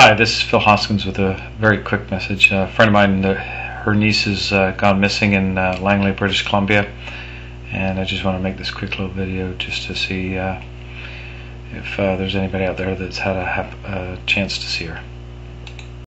Hi, this is Phil Hoskins with a very quick message. A friend of mine, her niece has gone missing in Langley, British Columbia, and I just want to make this quick little video just to see if there's anybody out there that's had a chance to see her.